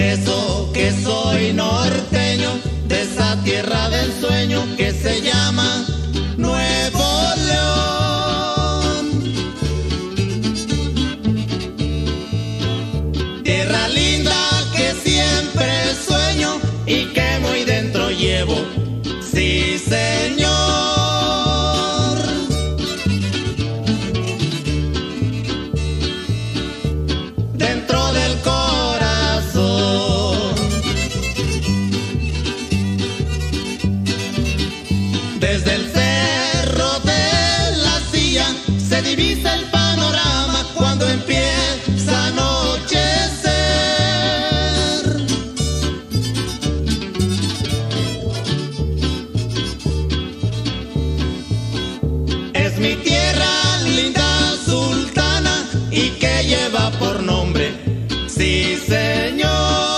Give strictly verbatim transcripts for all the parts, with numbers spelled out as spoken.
eso que soy norteño, de esa tierra del sueño que se llama Nuevo León. Tierra linda que siempre sueño y que muy dentro llevo, sí señor. Dentro del corazón, desde el cerro de la silla se divisa el panorama cuando empieza a anochecer. Es mi tierra linda sultana y que lleva por nombre, sí señor,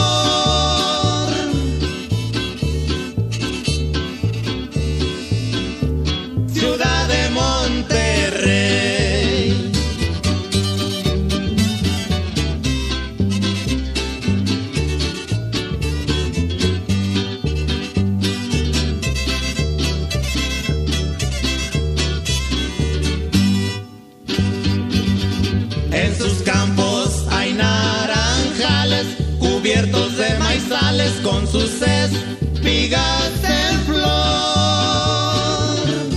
ciudad de Monterrey. En sus campos hay naranjales cubiertos de maizales con sus espigas en flor.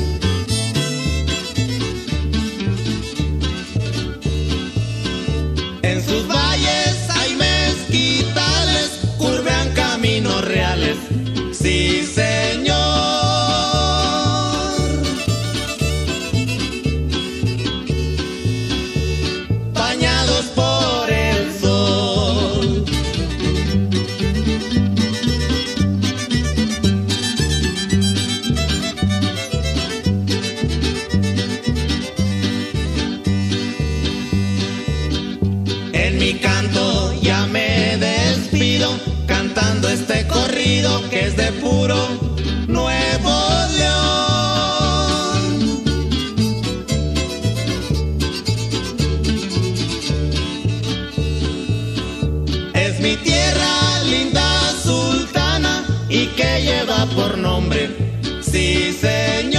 En sus valles hay mezquitales, curvean caminos reales, sí señor. Bañados por el sol, en mi canto ya me despido, cantando este corrido que es de puro Nuevo León. Es mi tierra linda sultana y que lleva por nombre, sí señor.